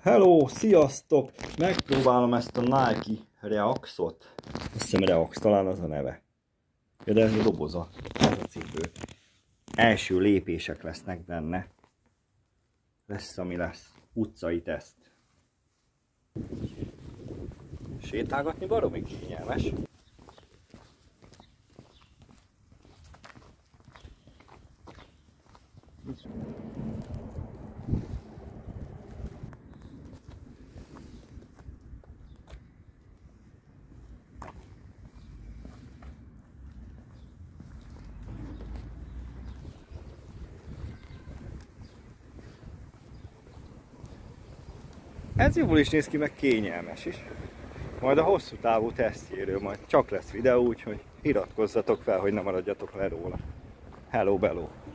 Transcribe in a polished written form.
Hello, sziasztok! Megpróbálom ezt a Nike Reaxot. Azt hiszem Reax, talán az a neve. Ja, de ez a doboza, ez a cipő. Első lépések lesznek benne. Lesz, ami lesz. Utcai teszt. Sétálgatni baromi kényelmes. Ez jól is néz ki, meg kényelmes is. Majd a hosszú távú tesztjéről majd csak lesz videó, úgyhogy iratkozzatok fel, hogy ne maradjatok le róla. Hello, bello!